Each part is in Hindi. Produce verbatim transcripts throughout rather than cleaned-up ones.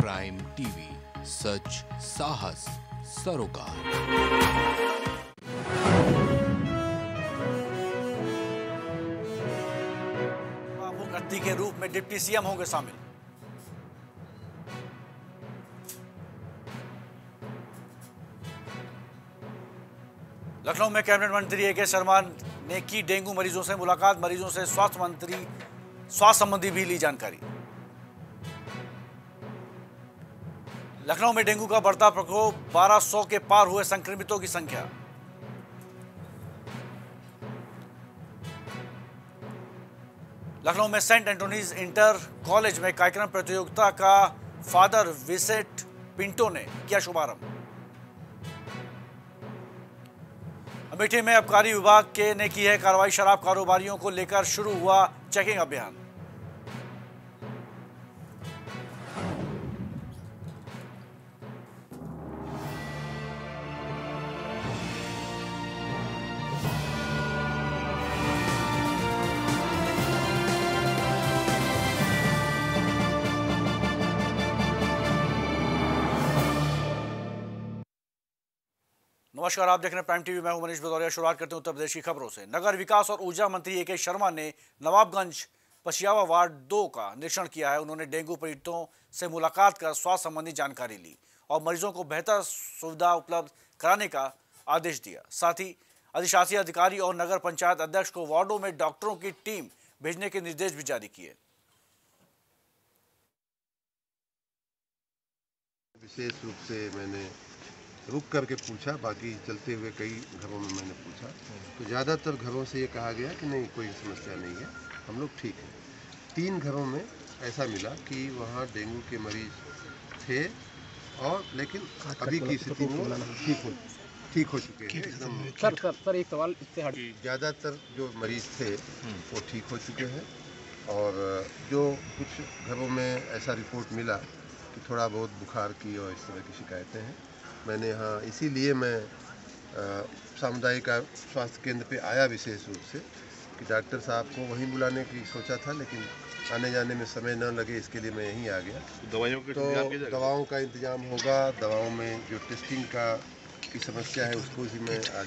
प्राइम टीवी, सच साहस सरोकार। मुख्यमंत्री के रूप में डिप्टी सीएम होंगे शामिल। लखनऊ में कैबिनेट मंत्री ए के शर्मा ने की डेंगू मरीजों से मुलाकात। मरीजों से स्वास्थ्य मंत्री स्वास्थ्य संबंधी भी ली जानकारी। लखनऊ में डेंगू का बढ़ता प्रकोप, बारह सौ के पार हुए संक्रमितों की संख्या। लखनऊ में सेंट एंटोनीज इंटर कॉलेज में कार्यक्रम प्रतियोगिता का फादर विसेट पिंटो ने किया शुभारंभ। अमेठी में आबकारी विभाग के ने की है कार्रवाई। शराब कारोबारियों को लेकर शुरू हुआ चेकिंग अभियान। नमस्कार, आप देख रहे हैं प्राइम टीवी। मैं हूं मनीष भदौरिया। शुरुआत करते हैं उत्तर प्रदेश की खबरों से। नगर विकास और ऊर्जा मंत्री ए के शर्मा ने नवाबगंज पशियावा वार्ड दो का निरीक्षण किया है। उन्होंने डेंगू पीड़ितों से मुलाकात कर स्वास्थ्य संबंधी जानकारी ली और मरीजों को बेहतर सुविधा उपलब्ध कराने का आदेश दिया। साथ ही अधिशासी अधिकारी और नगर पंचायत अध्यक्ष को वार्डों में डॉक्टरों की टीम भेजने के निर्देश भी जारी किए। विशेष रूप से मैंने रुक करके पूछा, बाकी चलते हुए कई घरों में मैंने पूछा तो ज़्यादातर घरों से ये कहा गया कि नहीं, कोई समस्या नहीं है, हम लोग ठीक हैं। तीन घरों में ऐसा मिला कि वहाँ डेंगू के मरीज थे और लेकिन अभी की स्थिति में ठीक हो ठीक हो चुके हैं एकदम। सर सर सर एक सवाल इससे हट, ज़्यादातर जो मरीज थे वो ठीक हो चुके हैं और जो कुछ घरों में ऐसा रिपोर्ट मिला कि थोड़ा बहुत बुखार की और इस तरह की शिकायतें हैं, मैंने यहाँ इसीलिए मैं सामुदायिक स्वास्थ्य केंद्र पे आया विशेष रूप से कि डॉक्टर साहब को वहीं बुलाने की सोचा था, लेकिन आने जाने में समय न लगे इसके लिए मैं यहीं आ गया। दवाइयों के तो दवाओं का इंतजाम होगा, दवाओं में जो टेस्टिंग का की समस्या है उसको भी मैं आज।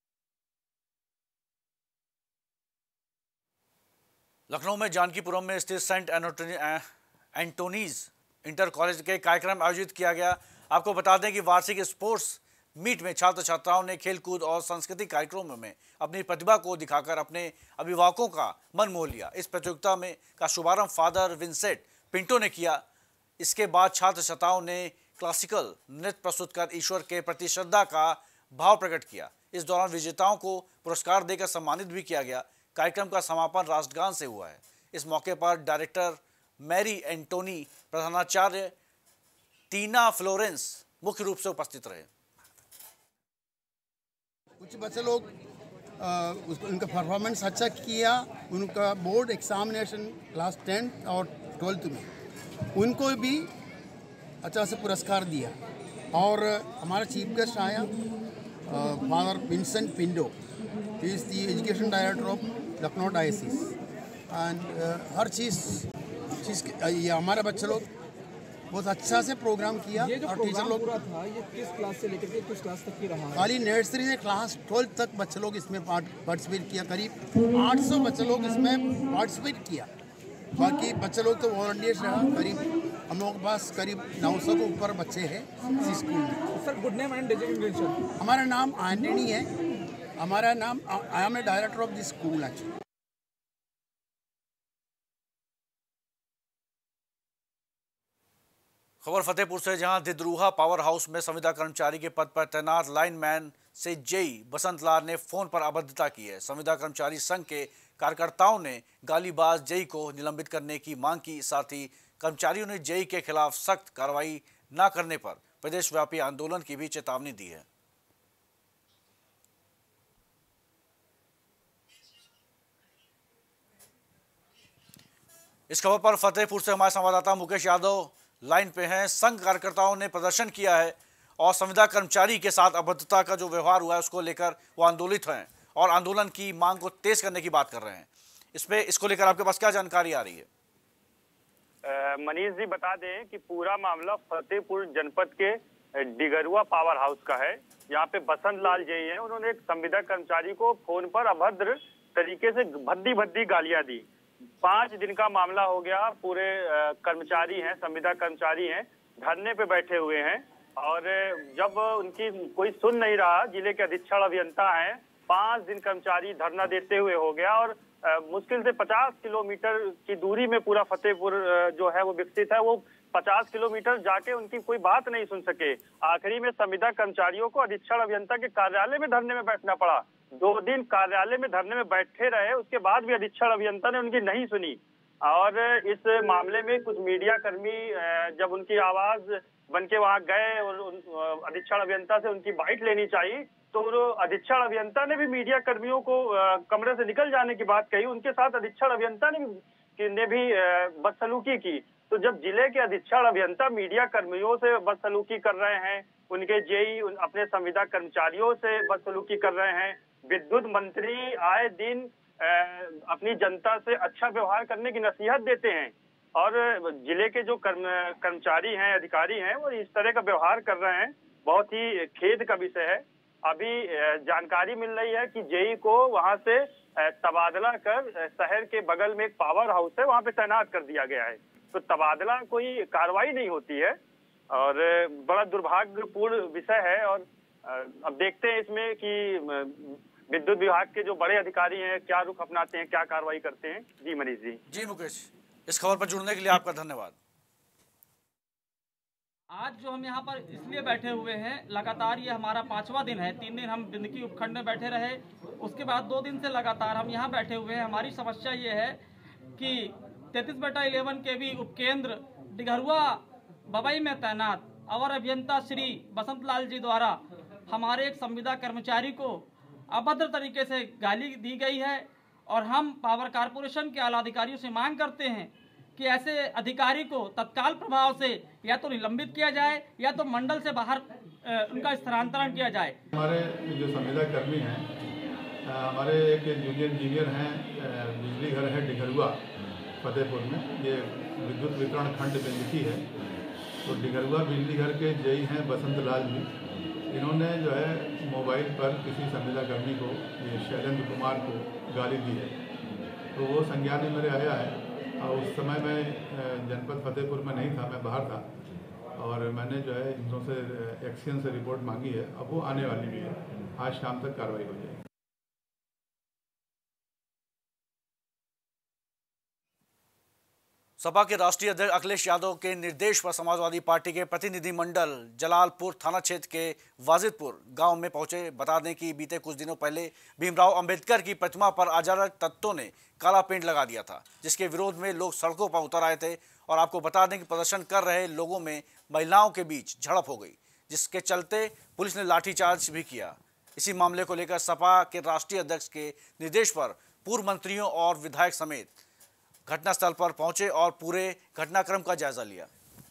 लखनऊ में जानकीपुरम में स्थित सेंट एंटोनीज इंटर कॉलेज के कार्यक्रम आयोजित किया गया। आपको बता दें कि वार्षिक स्पोर्ट्स मीट में छात्र छात्राओं ने खेलकूद और सांस्कृतिक कार्यक्रमों में अपनी प्रतिभा को दिखाकर अपने अभिभावकों का मन मोह लिया। इस प्रतियोगिता में का शुभारंभ फादर विंसेंट पिंटो ने किया। इसके बाद छात्र छात्राओं ने क्लासिकल नृत्य प्रस्तुत कर ईश्वर के प्रति श्रद्धा का भाव प्रकट किया। इस दौरान विजेताओं को पुरस्कार देकर सम्मानित भी किया गया। कार्यक्रम का समापन राष्ट्रगान से हुआ है। इस मौके पर डायरेक्टर मैरी एंटोनी, प्रधानाचार्य टीना फ्लोरेंस मुख्य रूप से उपस्थित रहे। कुछ बच्चे लोग आ, उनका परफॉर्मेंस अच्छा किया। उनका बोर्ड एग्जामिनेशन क्लास टेंथ और ट्वेल्थ में उनको भी अच्छा से पुरस्कार दिया। और हमारा चीफ गेस्ट आया father Vincent Pinto, he is the education director of Lucknow diocese and हर चीज़ चीज़ ये हमारे बच्चे लोग बहुत अच्छा से प्रोग्राम किया। ये जो और टीचर लोग था ये किस क्लास से लेकर के किस क्लास तक की रहा? खाली नर्सरी से क्लास ट्वेल्थ तक बच्चे लोग इसमें पार्टिसिपेट किया। करीब आठ सौ बच्चे लोग इसमें पार्टिसिपेट किया। बाकी बच्चे लोग तो वॉलंटियर्स रहा। करीब हम लोगों के पास करीब नौ सौ के ऊपर बच्चे हैं इस स्कूल में। Sir, good name and designation? हमारा नाम एंटनी है। हमारा नाम, I am a director of this school actually. खबर फतेहपुर से, जहां दिद्रूहा पावर हाउस में संविदा कर्मचारी के पद पर तैनात लाइनमैन से जेई बसंतलाल ने फोन पर अभद्रता की है। संविदा कर्मचारी संघ के कार्यकर्ताओं ने गालीबाज जेई को निलंबित करने की मांग की। साथ ही कर्मचारियों ने जेई के खिलाफ सख्त कार्रवाई न करने पर प्रदेशव्यापी आंदोलन की भी चेतावनी दी है। इस खबर पर फतेहपुर से हमारे संवाददाता मुकेश यादव लाइन पे हैं। संघ कार्यकर्ताओं ने प्रदर्शन किया है और संविदा कर्मचारी के साथ अभद्रता का जो व्यवहार हुआ है उसको लेकर वो आंदोलित हैं और आंदोलन की मांग को तेज करने की बात कर रहे हैं। इस पे इसको लेकर आपके पास क्या जानकारी आ रही है? मनीष जी बता दें कि पूरा मामला फतेहपुर जनपद के डिगरुआ पावर हाउस का है। यहाँ पे बसंत लाल जी हैं, उन्होंने एक संविदा कर्मचारी को फोन पर अभद्र तरीके से भद्दी भद्दी गालियां दी। पांच दिन का मामला हो गया। पूरे कर्मचारी हैं, संविदा कर्मचारी हैं, धरने पे बैठे हुए हैं और जब उनकी कोई सुन नहीं रहा, जिले के अधीक्षण अभियंता हैं, पांच दिन कर्मचारी धरना देते हुए हो गया और आ, मुश्किल से पचास किलोमीटर की दूरी में पूरा फतेहपुर जो है वो विकसित है। वो पचास किलोमीटर जाके उनकी कोई बात नहीं सुन सके। आखिरी में संविदा कर्मचारियों को अधीक्षण अभियंता के कार्यालय में धरने में बैठना पड़ा। दो दिन कार्यालय में धरने में बैठे रहे, उसके बाद भी अधीक्षण अभियंता ने उनकी नहीं सुनी। और इस मामले में कुछ मीडिया कर्मी जब उनकी आवाज बन के वहां गए और अधीक्षण अभियंता से उनकी बाइट लेनी चाहिए, तो अधीक्षण अभियंता ने भी मीडिया कर्मियों को कमरे से निकल जाने की बात कही। उनके साथ अधीक्षण अभियंता ने ने भी बदसलूकी की। तो जब जिले के अधीक्षण अभियंता मीडिया कर्मियों से बदसलूकी कर रहे हैं, उनके जेई अपने संविदा कर्मचारियों से बदसलूकी कर रहे हैं, विद्युत मंत्री आए दिन अपनी जनता से अच्छा व्यवहार करने की नसीहत देते हैं और जिले के जो कर्म कर्मचारी हैं, अधिकारी हैं, वो इस तरह का व्यवहार कर रहे हैं। बहुत ही खेद का विषय है। अभी जानकारी मिल रही है कि जेई को वहां से तबादला कर शहर के बगल में एक पावर हाउस है, वहां पे तैनात कर दिया गया है। तो तबादला कोई कार्रवाई नहीं होती है और बड़ा दुर्भाग्यपूर्ण विषय है। और अब देखते हैं इसमें कि विद्युत विभाग के जो बड़े अधिकारी हैं क्या रुख अपनाते हैं, क्या कार्रवाई करते हैं। जी मनीष जी। जी मुकेश, इस खबर पर जुड़ने के लिए आपका धन्यवाद। आज जो हम यहाँ पर इसलिए बैठे हुए हैं, लगातार ये हमारा पांचवा दिन है। तीन दिन हम बिंदकी उपखंड में बैठे रहे, उसके बाद दो दिन से लगातार हम यहाँ बैठे हुए हैं। हमारी समस्या ये है कि तैंतीस बटा इलेवन के भी उपकेंद्र डिगरुआ बबई में तैनात अवर अभियंता श्री बसंत लाल जी द्वारा हमारे एक संविदा कर्मचारी को अभद्र तरीके से गाली दी गई है और हम पावर कारपोरेशन के आला अधिकारियों से मांग करते हैं कि ऐसे अधिकारी को तत्काल प्रभाव से या तो निलंबित किया जाए या तो मंडल से बाहर उनका स्थानांतरण किया जाए। हमारे जो संविदा कर्मी हैं, हमारे एक जूनियर इंजीनियर हैं, बिजली घर है डिगरुआ फतेहपुर में, ये विद्युत वितरण खंड बिंदकी है। तो डिगरुआ बिजली घर के जेई हैं बसंत लाल जी, इन्होंने जो है मोबाइल पर किसी संविदा कर्मी को, ये शैलेंद्र कुमार को गाली दी है। तो वो संज्ञान में मेरे आया है और उस समय मैं जनपद फतेहपुर में नहीं था, मैं बाहर था और मैंने जो है इनसे से एक्शन से रिपोर्ट मांगी है। अब वो आने वाली भी है, आज शाम तक कार्रवाई हो जाएगी। सपा के राष्ट्रीय अध्यक्ष अखिलेश यादव के निर्देश पर समाजवादी पार्टी के प्रतिनिधिमंडल जलालपुर थाना क्षेत्र के वाजिदपुर गांव में पहुंचे। बता दें कि बीते कुछ दिनों पहले भीमराव अंबेडकर की प्रतिमा पर अराजक तत्वों ने काला पेंट लगा दिया था, जिसके विरोध में लोग सड़कों पर उतर आए थे। और आपको बता दें कि प्रदर्शन कर रहे लोगों में महिलाओं के बीच झड़प हो गई, जिसके चलते पुलिस ने लाठीचार्ज भी किया। इसी मामले को लेकर सपा के राष्ट्रीय अध्यक्ष के निर्देश पर पूर्व मंत्रियों और विधायक समेत घटनास्थल पर पहुंचे और पूरे घटनाक्रम का जायजा लिया।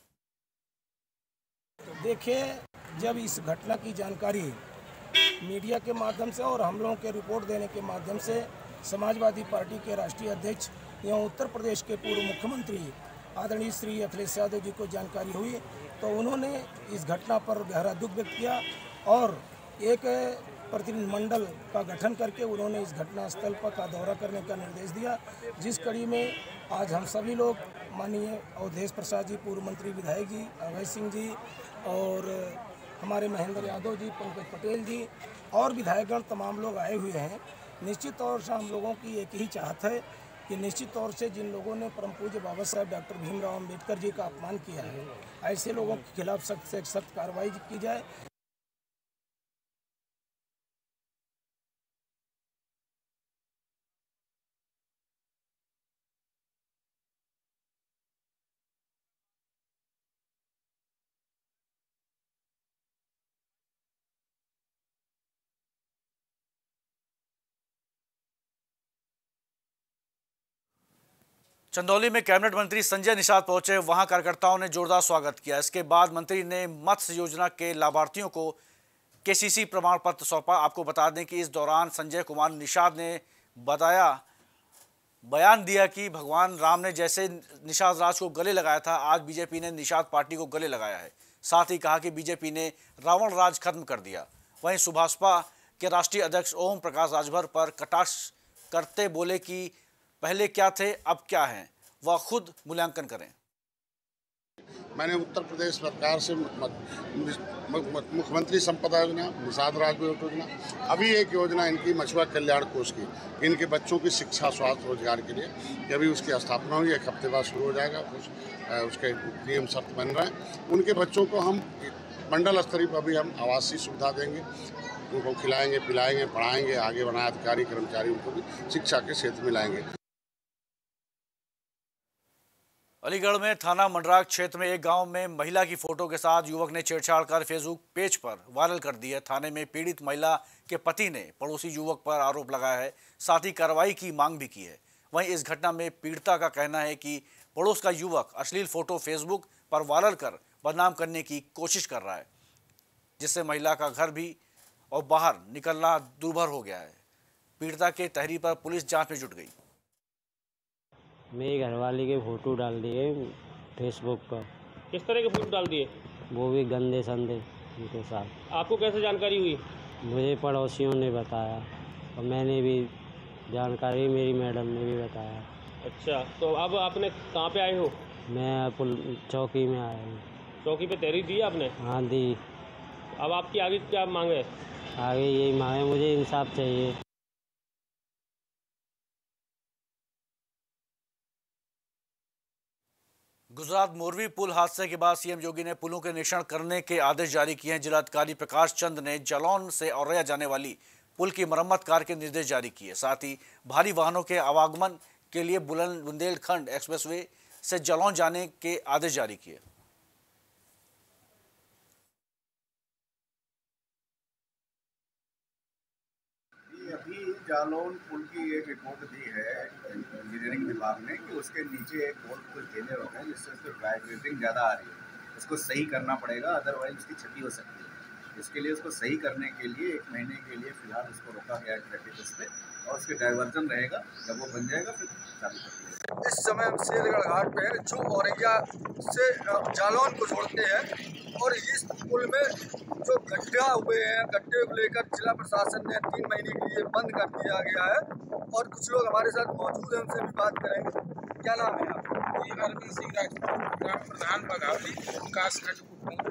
देखिए, जब इस घटना की जानकारी मीडिया के माध्यम से और हम लोगों के रिपोर्ट देने के माध्यम से समाजवादी पार्टी के राष्ट्रीय अध्यक्ष एवं उत्तर प्रदेश के पूर्व मुख्यमंत्री आदरणीय श्री अखिलेश यादव जी को जानकारी हुई, तो उन्होंने इस घटना पर गहरा दुख व्यक्त किया और एक प्रतिनिधिमंडल का गठन करके उन्होंने इस घटना स्थल पर का दौरा करने का निर्देश दिया, जिस कड़ी में आज हम सभी लोग माननीय अवधेश प्रसाद जी, पूर्व मंत्री विधायक जी, अभय सिंह जी और हमारे महेंद्र यादव जी, पंकज पटेल जी और विधायकगण तमाम लोग आए हुए हैं। निश्चित तौर से हम लोगों की एक ही चाहत है कि निश्चित तौर से जिन लोगों ने परम पूज्य बाबा साहब डॉक्टर भीमराव अम्बेडकर जी का अपमान किया है, ऐसे लोगों के खिलाफ सख्त से सख्त कार्रवाई की जाए। चंदौली में कैबिनेट मंत्री संजय निषाद पहुंचे, वहां कार्यकर्ताओं ने जोरदार स्वागत किया। इसके बाद मंत्री ने मत्स्य योजना के लाभार्थियों को केसीसी प्रमाण पत्र सौंपा। आपको बता दें कि इस दौरान संजय कुमार निषाद ने बताया बयान दिया कि भगवान राम ने जैसे निषाद राज को गले लगाया था, आज बीजेपी ने निषाद पार्टी को गले लगाया है। साथ ही कहा कि बीजेपी ने रावण राज खत्म कर दिया। वहीं सुभाषपा के राष्ट्रीय अध्यक्ष ओम प्रकाश राजभर पर कटाक्ष करते बोले कि पहले क्या थे अब क्या हैं, वह खुद मूल्यांकन करें। मैंने उत्तर प्रदेश सरकार से मुख्यमंत्री संपदा योजना, निषाद राज योजना, अभी एक योजना इनकी मछुआ कल्याण कोष की, इनके बच्चों की शिक्षा स्वास्थ्य रोजगार के लिए, कि अभी उसकी स्थापना हुई, एक हफ्ते बाद शुरू हो जाएगा। उस, उसके नियम शर्त बन रहे हैं। उनके बच्चों को हम मंडल स्तरीय पर अभी हम आवासीय सुविधा देंगे, उनको खिलाएंगे पिलाएंगे पढ़ाएंगे, आगे बनाए अधिकारी कर्मचारी उनको भी शिक्षा के क्षेत्र में लाएंगे। अलीगढ़ में थाना मंडराग क्षेत्र में एक गांव में महिला की फोटो के साथ युवक ने छेड़छाड़ कर फेसबुक पेज पर वायरल कर दी है। थाने में पीड़ित महिला के पति ने पड़ोसी युवक पर आरोप लगाया है, साथ ही कार्रवाई की मांग भी की है। वहीं इस घटना में पीड़िता का कहना है कि पड़ोस का युवक अश्लील फोटो फेसबुक पर वायरल कर बदनाम करने की कोशिश कर रहा है, जिससे महिला का घर भी और बाहर निकलना दुर्भर हो गया है। पीड़िता के तहरीर पर पुलिस जांच में जुट गई। मेरी घरवाली के फोटो डाल दिए फेसबुक पर। किस तरह के फोटो डाल दिए? वो भी गंदे संदे उनके साथ। आपको कैसे जानकारी हुई? मुझे पड़ोसियों ने बताया और मैंने भी जानकारी, मेरी मैडम ने भी बताया। अच्छा, तो अब आपने कहाँ पे आए हो? मैं पुल चौकी में आया हूँ। चौकी पे तहरीर दी आपने? हाँ दी। अब आपकी आगे क्या मांग है? आगे यही मांग है, मुझे इंसाफ चाहिए। गुजरात मोरवी पुल हादसे के बाद सीएम योगी ने पुलों के निरीक्षण करने के आदेश जारी किए हैं। जिलाधिकारी प्रकाश चंद ने जालौन से औरैया जाने वाली पुल की मरम्मत कार्य के निर्देश जारी किए। साथ ही भारी वाहनों के आवागमन के लिए बुलंद बुंदेलखंड एक्सप्रेसवे से जालौन जाने के आदेश जारी किए। अभी जालौन पुल की एक रिपोर्ट दी है इंजीनियरिंग विभाग ने कि उसके नीचे एक बहुत कुछ ढेले हो गए, जिससे उसको वाइब्रेटिंग ज़्यादा आ रही है। उसको सही करना पड़ेगा, अदरवाइज उसकी क्षति हो सकती है। इसके लिए उसको सही करने के लिए एक महीने के लिए फिलहाल उसको रोका गया है ट्रैफिक उस पर, और उसके डाइवर्जन रहेगा। जब वो बन जाएगा फिर चालू कर दिया। इस समय शेरगढ़ घाट पे जो औरैया से जालौन को जोड़ते हैं, और इस पुल में जो गड्ढा हुए हैं, गड्ढे को लेकर जिला प्रशासन ने तीन महीने के लिए बंद कर दिया गया है। और कुछ लोग हमारे साथ मौजूद हैं, उनसे भी बात करेंगे। क्या नाम है आपका? ये अरविंद सिंह राजपूत, ग्राम प्रधान बघावली, विकासखंड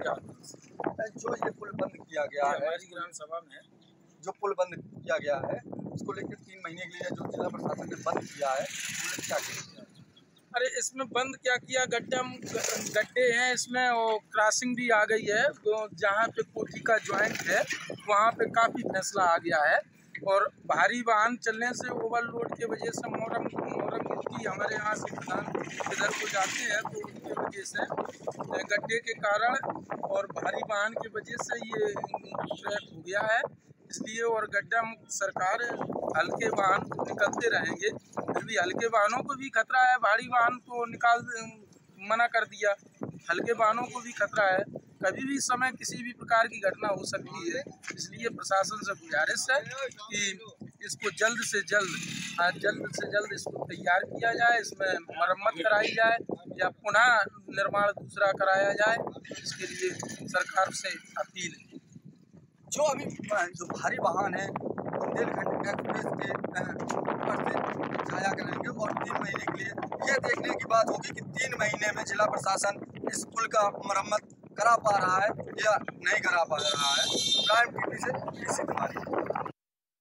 जो ये पुल बंद किया गया है हमारी ग्राम सभा में, जो पुल बंद किया गया है उसको लेकर तीन महीने के लिए जो जिला प्रशासन ने बंद किया है, क्या किया? अरे इसमें बंद क्या किया, गड्ढा गड्ढे हैं इसमें, और क्रॉसिंग भी आ गई है। तो जहाँ पे कोठी का ज्वाइंट है वहाँ पे काफ़ी फैसला आ गया है, और भारी वाहन चलने से ओवरलोड के वजह से मोरम मोरम मिट्टी हमारे यहाँ से किसान इधर को जाते हैं, तो उनकी वजह से गड्ढे के कारण और भारी वाहन की वजह से ये ट्रैक हो गया है। इसलिए और गड्ढा मुक्त सरकार हल्के वाहन निकलते रहेंगे। फिर भी हल्के वाहनों को भी खतरा है, भारी वाहन को निकाल मना कर दिया, हल्के वाहनों को भी खतरा है। कभी भी समय किसी भी प्रकार की घटना हो सकती है। इसलिए प्रशासन से गुजारिश है कि इसको जल्द से जल्द जल्द से जल्द इसको तैयार किया जाए, इसमें मरम्मत कराई जाए या पुनः निर्माण दूसरा कराया जाए। इसके लिए सरकार से अपील है। जो अभी जो भारी वाहन है बुंदेलखंड एक्सप्रेस के ऊपर से जाया करेंगे, और तीन महीने के लिए ये देखने की बात होगी कि तीन महीने में जिला प्रशासन इस पुल का मरम्मत करा पा रहा है या नहीं करा पा रहा है। प्राइम टीवी से इसी तुम्हारी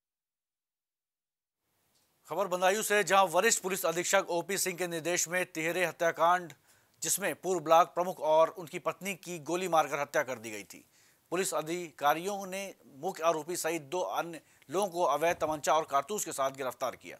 खबर बदायूं से, जहां वरिष्ठ पुलिस अधीक्षक ओपी सिंह के निर्देश में तिहरे हत्याकांड, जिसमें पूर्व ब्लॉक प्रमुख और उनकी पत्नी की गोली मारकर हत्या कर दी गई थी। पुलिस अधिकारियों ने मुख्य आरोपी सहित दो अन्य लोगों को अवैध तमंचा और कारतूस के साथ गिरफ्तार किया।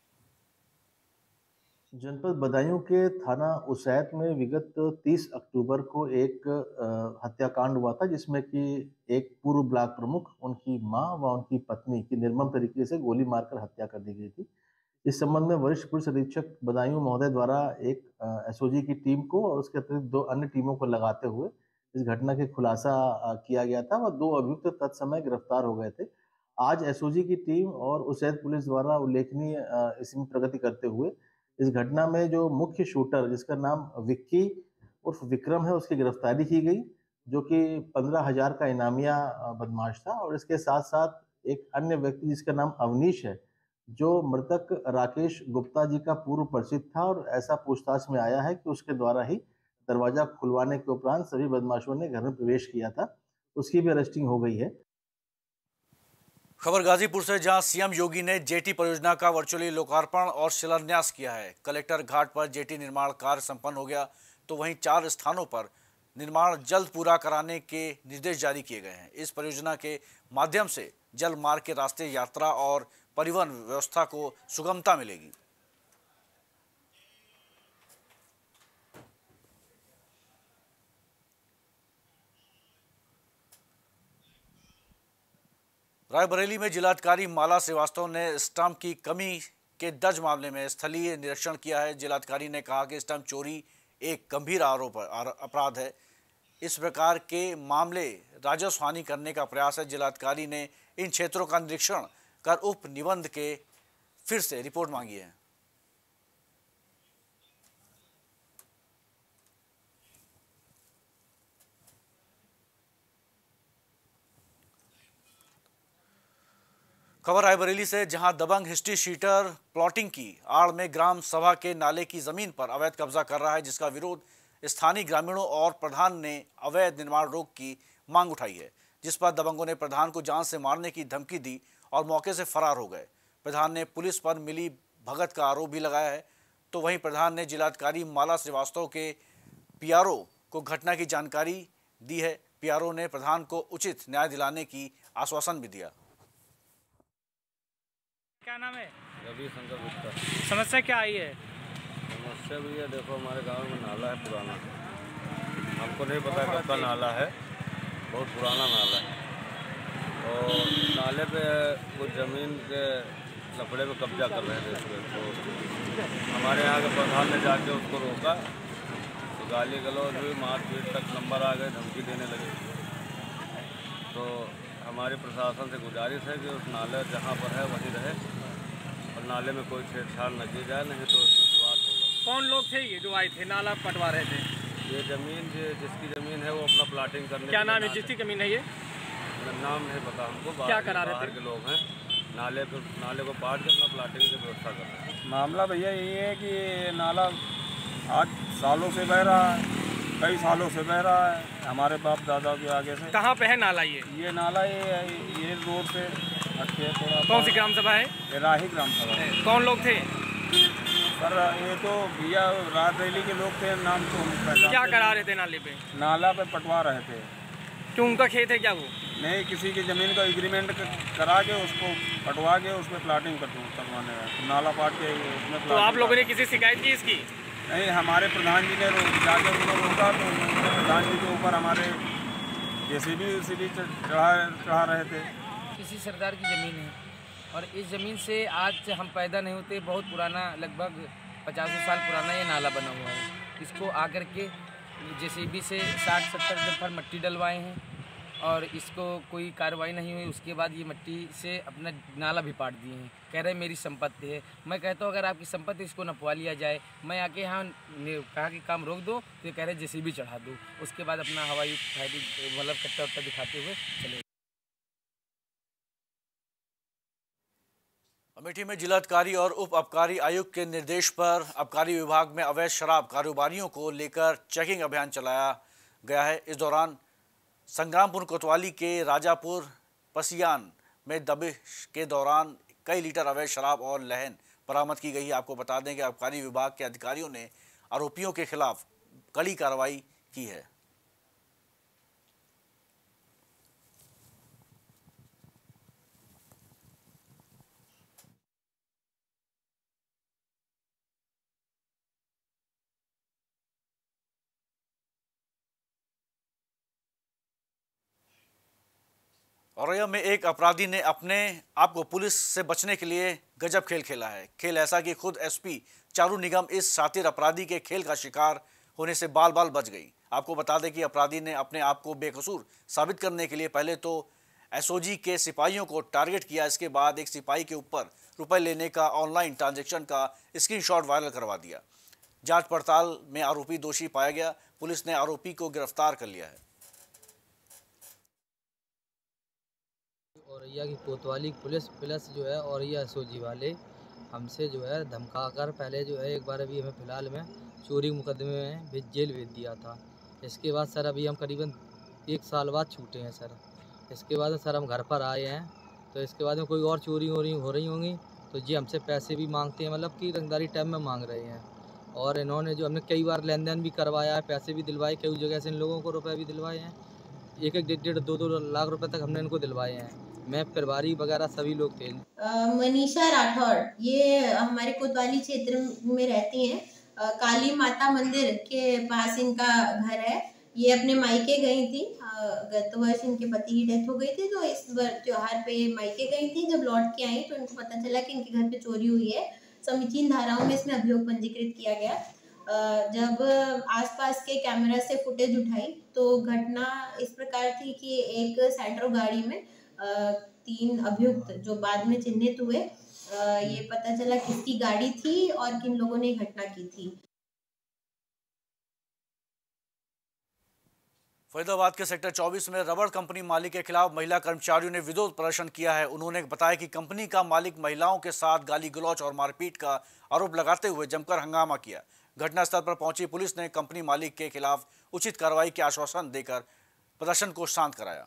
जनपद बदायूं के थाना उसैत में विगत तीस अक्टूबर को एक हत्याकांड हुआ था, जिसमें कि एक पूर्व ब्लॉक प्रमुख, उनकी मां व उनकी पत्नी की निर्मम तरीके से गोली मारकर हत्या कर दी गई थी। इस संबंध में वरिष्ठ पुलिस अधीक्षक बदायूं महोदय द्वारा एक एसओजी की टीम को और उसके अतिरिक्त दो अन्य टीमों को लगाते हुए इस घटना के खुलासा किया गया था, और दो अभियुक्त तत्समय गिरफ्तार हो गए थे। आज एसओजी की टीम और उसैद पुलिस द्वारा उल्लेखनीय इसमें प्रगति करते हुए इस घटना में जो मुख्य शूटर जिसका नाम विक्की उर्फ विक्रम है उसकी गिरफ्तारी की गई, जो कि पंद्रह हजार का इनामिया बदमाश था। और इसके साथ साथ एक अन्य व्यक्ति जिसका नाम अवनीश है, जो मृतक राकेश गुप्ता जी का पूर्व परिचित था, और ऐसा पूछताछ में आया है कि उसके द्वारा ही दरवाजा खुलवाने के उपरांत सभी बदमाशों ने घर में प्रवेश किया था। उसकी भी अरेस्टिंग हो गई है। खबर गाजीपुर से, जहां सीएम योगी ने जेटी परियोजना का वर्चुअली लोकार्पण और शिलान्यास किया है। कलेक्टर घाट पर जेटी निर्माण कार्य संपन्न हो गया, तो वहीं चार स्थानों पर निर्माण जल्द पूरा कराने के निर्देश जारी किए गए हैं। इस परियोजना के माध्यम से जल मार्ग के रास्ते यात्रा और परिवहन व्यवस्था को सुगमता मिलेगी। रायबरेली में जिलाधिकारी माला श्रीवास्तव ने स्टंप की कमी के दर्ज मामले में स्थलीय निरीक्षण किया है। जिलाधिकारी ने कहा कि स्टंप चोरी एक गंभीर आरोप अपराध है। इस प्रकार के मामले राजस्व हानि करने का प्रयास है। जिलाधिकारी ने इन क्षेत्रों का निरीक्षण कर उप निबंध के फिर से रिपोर्ट मांगी है। खबर रायबरेली से, जहां दबंग हिस्ट्री शीटर प्लॉटिंग की आड़ में ग्राम सभा के नाले की जमीन पर अवैध कब्जा कर रहा है, जिसका विरोध स्थानीय ग्रामीणों और प्रधान ने अवैध निर्माण रोक की मांग उठाई है, जिस पर दबंगों ने प्रधान को जान से मारने की धमकी दी और मौके से फरार हो गए। प्रधान ने पुलिस पर मिली भगत का आरोप भी लगाया है। तो वहीं प्रधान ने जिलाधिकारी माला श्रीवास्तव के पीआरओ को घटना की जानकारी दी है। पीआरओ ने प्रधान को उचित न्याय दिलाने की आश्वासन भी दिया। क्या नाम है? रवि शंकर गुप्ता। समस्या क्या आई है? समस्या भी है, देखो हमारे गांव में नाला है पुराना, हमको नहीं पता कब का नाला है, बहुत पुराना नाला है। और नाले पे कुछ ज़मीन के लफड़े में कब्जा कर रहे थे इसमें, तो हमारे यहाँ के प्रधान ने जाके उसको रोका, तो गाली गलौज हुई, मारपीट तक नंबर आ गए, धमकी देने लगे। तो हमारे प्रशासन से गुजारिश है कि उस नाले जहाँ पर है वहीं रहे और नाले में कोई छेड़छाड़ न की जाए, नहीं तो उसमें विवाद होगा। कौन लोग थे ये जो आए थे नाला पटवा रहे थे? ये ज़मीन जिसकी ज़मीन है वो अपना प्लाटिंग करने। क्या नाम है जिसकी ज़मीन है ये? नाम नहीं पता हमको। क्या करा रहे थे? बाहर के लोग हैं, नाले पे नाले को पाट के अपना प्लाटिंग की व्यवस्था कर रहे हैं। मामला भैया यही है कि नाला आज सालों से बह रहा है, कई सालों से बह रहा है, हमारे बाप दादा के आगे से। कहाँ पे है नाला ये? ये नाला ये ये रोड से हटके थोड़ा। कौन सी ग्राम सभा है? ये राही ग्राम सभा है। कौन लोग थे? सर ये तो भैया रायबरेली के लोग थे, नाम तो हम क्या करा रहे थे नाले पे? नाला पे पटवा रहे थे। क्यों, उनका खेत है क्या वो? नहीं, किसी की ज़मीन का एग्रीमेंट करा के उसको पटवा के उसमें प्लाटिंग करवाने है, नाला पाट के उसमें। तो आप लोगों ने किसी शिकायत की इसकी? नहीं, हमारे प्रधान जी ने जाके उनको रोका, तो प्रधान जी के ऊपर हमारे जेसीबी उसीबी चढ़ा चढ़ा रहे थे। किसी सरदार की ज़मीन है और इस ज़मीन से आज हम पैदा नहीं होते, बहुत पुराना, लगभग पचासों साल पुराना ये नाला बना हुआ है। इसको आकर के जेसीबी से साठ सत्तर डंपर मट्टी डलवाए हैं और इसको कोई कार्रवाई नहीं हुई। उसके बाद ये मट्टी से अपना नाला भी पाट दिए हैं। कह रहे मेरी संपत्ति है। मैं कहता हूँ अगर आपकी संपत्ति इसको नपवा लिया जाए, मैं आके यहाँ कहा कि काम रोक दो, तो ये कह रहे जेसीबी चढ़ा दो। उसके बाद अपना हवाई फायरिंग मतलब कट्टा वट्टा दिखाते हुए चले। अमेठी में जिलाधिकारी और उप आबकारी आयुक्त के निर्देश पर आबकारी विभाग में अवैध शराब कारोबारियों को लेकर चेकिंग अभियान चलाया गया है। इस दौरान संग्रामपुर कोतवाली के राजापुर पसियान में दबिश के दौरान कई लीटर अवैध शराब और लहन बरामद की गई है। आपको बता दें कि आबकारी विभाग के अधिकारियों ने आरोपियों के खिलाफ कड़ी कार्रवाई की है। औरैया में एक अपराधी ने अपने आप को पुलिस से बचने के लिए गजब खेल खेला है। खेल ऐसा कि खुद एसपी चारू निगम इस शातिर अपराधी के खेल का शिकार होने से बाल बाल बच गई। आपको बता दें कि अपराधी ने अपने आप को बेकसूर साबित करने के लिए पहले तो एसओजी के सिपाहियों को टारगेट किया। इसके बाद एक सिपाही के ऊपर रुपए लेने का ऑनलाइन ट्रांजैक्शन का स्क्रीनशॉट वायरल करवा दिया। जांच पड़ताल में आरोपी दोषी पाया गया। पुलिस ने आरोपी को गिरफ्तार कर लिया है। औरैया की कोतवाली पुलिस प्लस जो है औरैया एसओजी वाले हमसे जो है धमकाकर पहले जो है एक बार अभी हमें फ़िलहाल में चोरी मुकदमे में भी जेल भेज दिया था। इसके बाद सर अभी हम करीबन एक साल बाद छूटे हैं सर। इसके बाद सर हम घर पर आए हैं, तो इसके बाद में कोई और चोरी हो रही हो रही होंगी तो जी हमसे पैसे भी मांगते हैं, मतलब कि रंगदारी टाइम में मांग रहे हैं। और इन्होंने जो हमने कई बार लेन देन भी करवाया है, पैसे भी दिलवाए, कई जगह से इन लोगों को रुपए भी दिलवाए हैं। एक एक डेढ़ डेढ़ दो दो लाख रुपए तक हमने इनको दिलवाए हैं। मैं परिवारी वगैरह सभी लोग थे। मनीषा राठौड़ ये हमारे कोतवाली क्षेत्र में रहती हैं। काली माता मंदिर के पास इनका घर है। ये अपने मायके गई थी, गत वर्ष इनके पति की डेथ हो गई थी, तो इस त्योहार पे मायके गई थी। जब लौट के आई तो इनको पता चला कि इनके घर पे चोरी हुई है। समीचीन धाराओं में इसमें अभियोग पंजीकृत किया गया। जब आसपास के कैमरा से फुटेज उठाई तो घटना इस प्रकार थी कि एक सैंट्रो गाड़ी में तीन अभियुक्त जो बाद में चिन्हित हुए, ये पता चला किसकी गाड़ी थी और किन लोगों ने घटना की थी। फरीदाबाद के सेक्टर चौबीस में रबड़ कंपनी मालिक के खिलाफ महिला कर्मचारियों ने विरोध प्रदर्शन किया है। उन्होंने बताया कि कंपनी का मालिक महिलाओं के साथ गाली गलौज और मारपीट का आरोप लगाते हुए जमकर हंगामा किया। घटनास्थल पर पहुंची पुलिस ने कंपनी मालिक के खिलाफ उचित कार्रवाई के आश्वासन देकर प्रदर्शन को शांत कराया।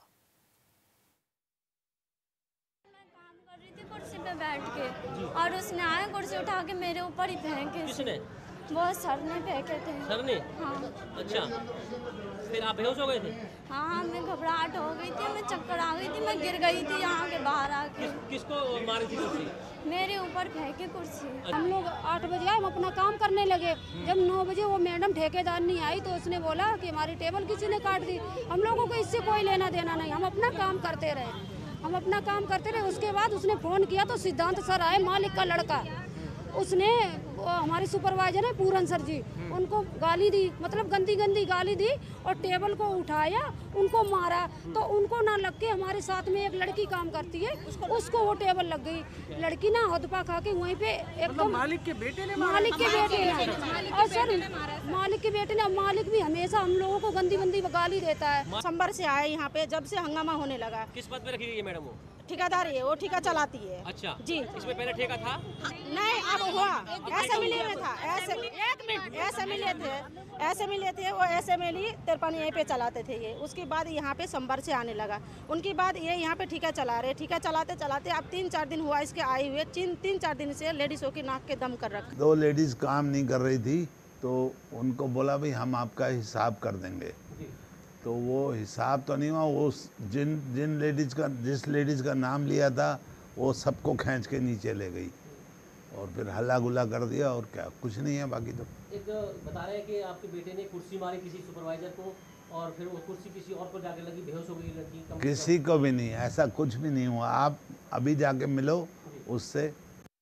कुर्सी पे बैठ के और उसने आया कुर्सी उठा के मेरे ऊपर ही फेंके। किसने? वो सर ने फेंके थे। सर ने? हाँ। अच्छा, फिर आप बेहोश हो गए थे? हाँ, मैं घबराहट हो गई थी, मैं चक्कर आ गई थी, मैं गिर गई थी यहाँ के बाहर आके। किस, किसको मारी थी कुर्सी? मेरे ऊपर फेंके कुर्सी। हम लोग आठ बजे आए, हम अपना काम करने लगे। जब नौ बजे वो मैडम ठेकेदार नहीं आई तो उसने बोला कि हमारी टेबल किसी ने काट दी। हम लोगों को इससे कोई लेना देना नहीं, हम अपना काम करते रहे हम अपना काम करते रहे। उसके बाद उसने फ़ोन किया तो सिद्धांत सर आए, मालिक का लड़का। उसने हमारे सुपरवाइजर है पूरन सर जी, उनको गाली दी, मतलब गंदी गंदी गाली दी और टेबल को उठाया, उनको मारा। तो उनको ना लग के हमारे साथ में एक लड़की काम करती है, उसको वो टेबल लग गई। लड़की ना हदपा खा के वहीं पे एकदम मालिक के बेटे ने मालिक के बेटे ने और सर मालिक के बेटे ने मालिक भी हमेशा हम लोगों को गंदी गंदी गाली देता है। संबर से आए यहाँ पे, जब से हंगामा होने लगा। किस पद पे रखी गई है मैडम? वो ठेकेदार है, वो ठेका चलाती है। अच्छा जी। इसमें पहले ठेका था? नहीं, अब हुआ ऐसे मिले में था। ऐसे एक मिनट ऐसे मिले थे ऐसे मिले थे वो ऐसे मिली तिरपन यहीं पे चलाते थे ये। उसके बाद यहाँ पे संबर से आने लगा। उनके बाद ये यहाँ पे ठेका चला रहे ठेका चलाते चलाते अब तीन चार दिन हुआ इसके आए हुए। तीन तीन चार दिन से लेडीज़ों की नाक के दम कर रखा। दो लेडीज़ काम नहीं कर रही थी तो उनको बोला भाई हम आपका हिसाब कर देंगे। तो वो हिसाब तो नहीं हुआ। वो जिन जिन लेडीज़ का जिस लेडीज़ का नाम लिया था वो सबको खींच के नीचे ले गई और फिर हल्ला गुल्ला कर दिया। और क्या, कुछ नहीं है बाकी। तो एक बता रहे हैं कि आपके बेटे ने कुर्सी मारी किसी सुपरवाइजर को और फिर वो कुर्सी किसी और को जाके लगी, बेहोश हो गई लड़की। किसी को भी नहीं, ऐसा कुछ भी नहीं हुआ। आप अभी जाके मिलो उससे।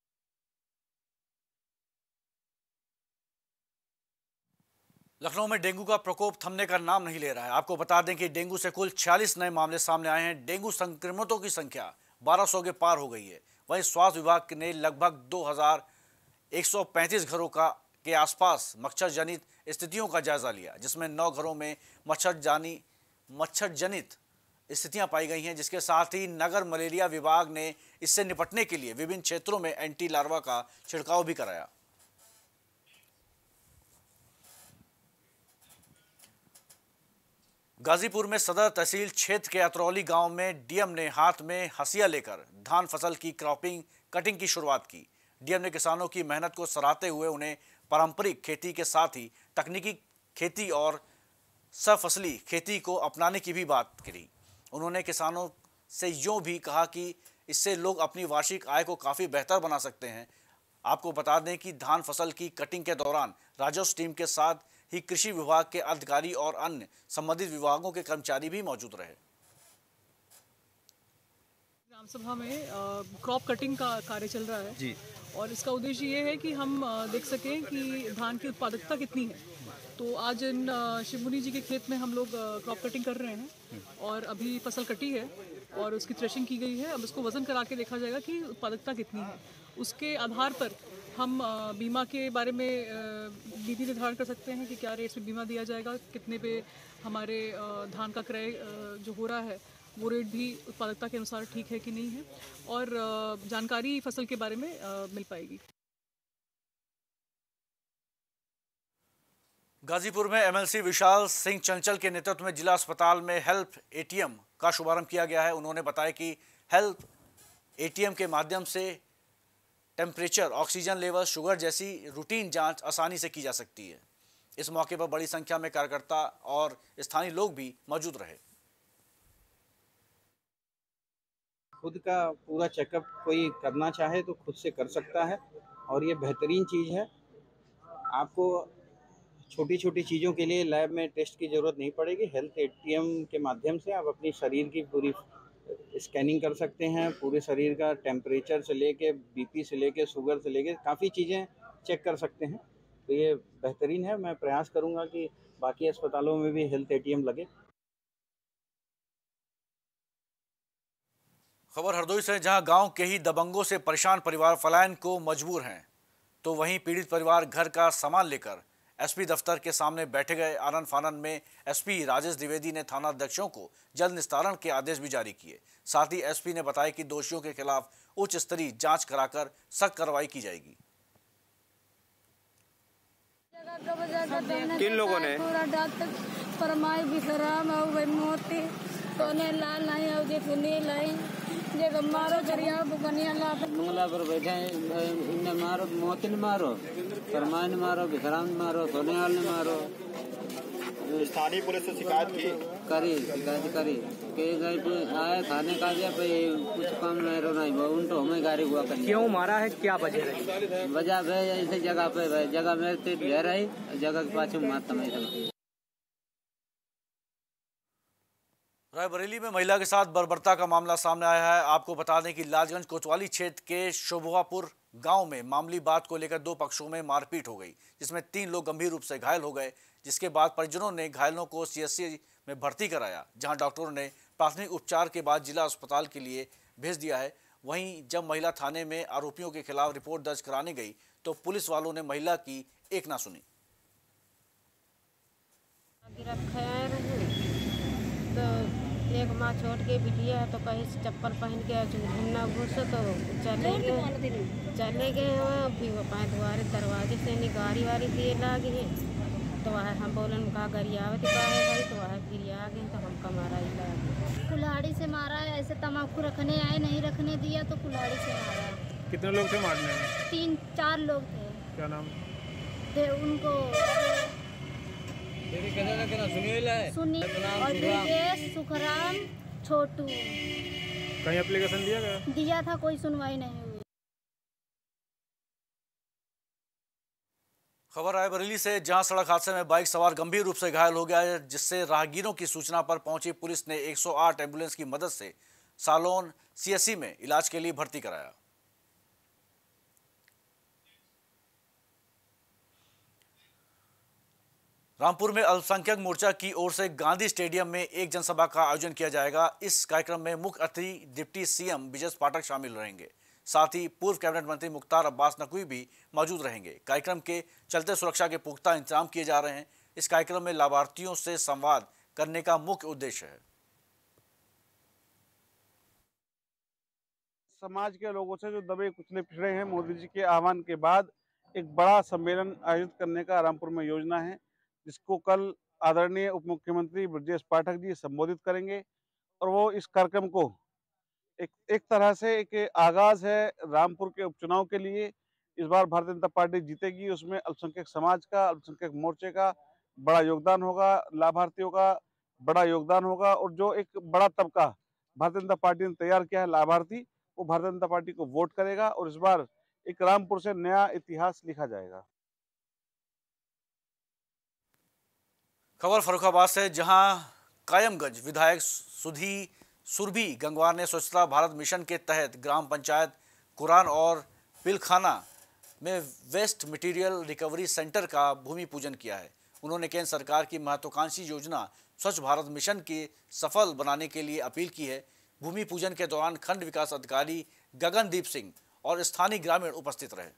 लखनऊ में डेंगू का प्रकोप थमने का नाम नहीं ले रहा है। आपको बता दें कि डेंगू से कुल छियालीस नए मामले सामने आए हैं। डेंगू संक्रमितों की संख्या बारह सौ के पार हो गई है। वहीं स्वास्थ्य विभाग ने लगभग दो हज़ार एक सौ पैंतीस घरों का के आसपास मच्छर जनित स्थितियों का जायजा लिया, जिसमें नौ घरों में मच्छर जानी मच्छर जनित स्थितियां पाई गई हैं। जिसके साथ ही नगर मलेरिया विभाग ने इससे निपटने के लिए विभिन्न क्षेत्रों में एंटी लार्वा का छिड़काव भी कराया। गाजीपुर में सदर तहसील क्षेत्र के अतरौली गांव में डीएम ने हाथ में हंसिया लेकर धान फसल की क्रॉपिंग कटिंग की शुरुआत की। डीएम ने किसानों की मेहनत को सराहते हुए उन्हें पारंपरिक खेती के साथ ही तकनीकी खेती और सफसली खेती को अपनाने की भी बात करी। उन्होंने किसानों से यूँ भी कहा कि इससे लोग अपनी वार्षिक आय को काफ़ी बेहतर बना सकते हैं। आपको बता दें कि धान फसल की कटिंग के दौरान राजस्व टीम के साथ ही कृषि विभाग के अधिकारी और अन्य संबंधित विभागों के कर्मचारी भी मौजूद रहे। ग्राम सभा में क्रॉप कटिंग का कार्य चल रहा है जी। और इसका उद्देश्य ये है कि हम देख सकें कि धान की उत्पादकता कितनी है। तो आज इन अ, शिवमुनि जी के खेत में हम लोग क्रॉप कटिंग कर रहे हैं और अभी फसल कटी है और उसकी थ्रेशिंग की गई है। अब इसको वज़न करा के देखा जाएगा कि उत्पादकता कितनी है। उसके आधार पर हम अ, बीमा के बारे में अ, नीति निर्धारण कर सकते हैं कि क्या रेट में बीमा दिया जाएगा, कितने पे हमारे अ, धान का क्रय अ, जो हो रहा है वो रेट भी उत्पादकता के अनुसार ठीक है कि नहीं है, और अ, जानकारी फसल के बारे में अ, मिल पाएगी। गाजीपुर में एमएलसी विशाल सिंह चंचल के नेतृत्व में जिला अस्पताल में हेल्प एटीएम का शुभारंभ किया गया है। उन्होंने बताया कि हेल्प एटीएम के माध्यम से टेम्परेचर, ऑक्सीजन लेवल, शुगर जैसी रूटीन जांच आसानी से की जा सकती है। इस मौके पर बड़ी संख्या में कार्यकर्ता और स्थानीय लोग भी मौजूद रहे। खुद का पूरा चेकअप कोई करना चाहे तो खुद से कर सकता है और ये बेहतरीन चीज़ है। आपको छोटी छोटी चीज़ों के लिए लैब में टेस्ट की ज़रूरत नहीं पड़ेगी। हेल्थ एटीएम के माध्यम से आप अपनी शरीर की पूरी स्कैनिंग कर सकते हैं। पूरे शरीर का टेम्परेचर से लेके बीपी से लेके शुगर से लेके काफ़ी चीज़ें चेक कर सकते हैं। तो ये बेहतरीन है। मैं प्रयास करूँगा कि बाकी अस्पतालों में भी हेल्थ एटीएम लगे। खबर हरदोई से, जहां गांव के ही दबंगों से परेशान परिवार पलायन को मजबूर हैं, तो वहीं पीड़ित परिवार घर का सामान लेकर एसपी दफ्तर के सामने बैठे गए। आनन फानन में एसपी राजेश द्विवेदी ने थाना अध्यक्षों को जल्द निस्तारण के आदेश भी जारी किए। साथ ही एसपी ने बताया कि दोषियों के खिलाफ उच्च स्तरीय जांच कराकर सख्त कार्रवाई की जाएगी। किन लोगों ने परमाई विश्राम और मोती सोने लाल नहीं और जे सुनी लाई जे मारो करिया बुकनिया ला मंगला पर बैठे इन्हें मारो, मोती ने मारो, परमाई ने मारो, विश्राम ने मारो, सोने वाले ने मारो। स्थानीय पुलिस से शिकायत की करी शिकायत करी के गए आए खाने का दिया पे कुछ काम नहीं रो नहीं उनको हमें गाड़ी हुआ कर। क्यों मारा है, क्या वजह है? वजह है ऐसे जगह पे जगह मेरे ते घेर आई, जगह के पाछे मारता मैं। रायबरेली में महिला के साथ बर्बरता का मामला सामने आया है। आपको बता दें कि लालगंज कोतवाली क्षेत्र के शोभवापुर गांव में मामूली बात को लेकर दो पक्षों में मारपीट हो गई, जिसमें तीन लोग गंभीर रूप से घायल हो गए, जिसके बाद परिजनों ने घायलों को सीएससी में भर्ती कराया, जहां डॉक्टरों ने प्राथमिक उपचार के बाद जिला अस्पताल के लिए भेज दिया है। वहीं जब महिला थाने में आरोपियों के खिलाफ रिपोर्ट दर्ज कराने गई तो पुलिस वालों ने महिला की एक ना सुनी। तो एक माँ छोड़ के बिटिया है तो कहीं से चप्पल पहन के घूमना घुस तो चले गए चले गए वहाँ फिर वो पाए द्वारे दरवाजे से नहीं गाड़ी वाड़ी दिए लागे हैं तो वह हम बोलन कहा गरियावत का है भाई तो वह फिर आ गए तो हमका मारा ही लागे। कुल्हाड़ी से मारा है, ऐसे तम्बाकू रखने आए नहीं रखने दिया तो कुल्हाड़ी से मारा। कितने लोग थे मारने में? तीन चार लोग थे। क्या नाम थे उनको? सुनी और ब्रिजेश, सुखराम, छोटू। कहीं एप्लीकेशन दिया गया? दिया था, कोई सुनवाई नहीं हुई। खबर रायबरेली से, जहां सड़क हादसे में बाइक सवार गंभीर रूप से घायल हो गया है, जिससे राहगीरों की सूचना पर पहुंची पुलिस ने एक सौ आठ एम्बुलेंस की मदद से सालोन सीएससी में इलाज के लिए भर्ती कराया। रामपुर में अल्पसंख्यक मोर्चा की ओर से गांधी स्टेडियम में एक जनसभा का आयोजन किया जाएगा। इस कार्यक्रम में मुख्य अतिथि डिप्टी सीएम विजय पाठक शामिल रहेंगे। साथ ही पूर्व कैबिनेट मंत्री मुख्तार अब्बास नकवी भी मौजूद रहेंगे। कार्यक्रम के चलते सुरक्षा के पुख्ता इंतजाम किए जा रहे हैं। इस कार्यक्रम में लाभार्थियों से संवाद करने का मुख्य उद्देश्य है। समाज के लोगों से जो दबे कुचले पिछड़े हैं, मोदी जी के आह्वान के बाद एक बड़ा सम्मेलन आयोजित करने का रामपुर में योजना है, जिसको कल आदरणीय उप मुख्यमंत्री ब्रजेश पाठक जी संबोधित करेंगे। और वो इस कार्यक्रम को एक एक तरह से एक आगाज है रामपुर के उपचुनाव के लिए। इस बार भारतीय जनता पार्टी जीतेगी, उसमें अल्पसंख्यक समाज का, अल्पसंख्यक मोर्चे का बड़ा योगदान होगा, लाभार्थियों का बड़ा योगदान होगा। और जो एक बड़ा तबका भारतीय जनता पार्टी ने तैयार किया है लाभार्थी, वो भारतीय जनता पार्टी को वोट करेगा और इस बार एक रामपुर से नया इतिहास लिखा जाएगा। खबर फर्रुखाबाद से, जहां कायमगंज विधायक सुधी सुरभि गंगवार ने स्वच्छता भारत मिशन के तहत ग्राम पंचायत कुरान और पिलखाना में वेस्ट मटेरियल रिकवरी सेंटर का भूमि पूजन किया है। उन्होंने केंद्र सरकार की महत्वाकांक्षी योजना स्वच्छ भारत मिशन के सफल बनाने के लिए अपील की है। भूमि पूजन के दौरान खंड विकास अधिकारी गगनदीप सिंह और स्थानीय ग्रामीण उपस्थित रहे।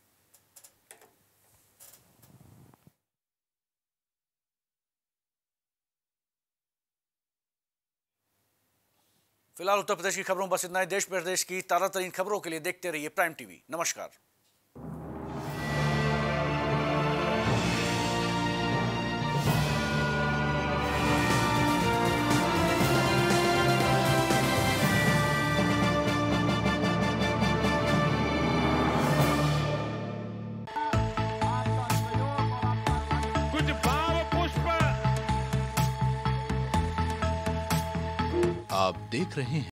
फिलहाल उत्तर प्रदेश की खबरों बस इतना ही। देश प्रदेश की ताजा तरीन खबरों के लिए देखते रहिए प्राइम टीवी। नमस्कार। कुछ भाव पुष्प आप देख रहे हैं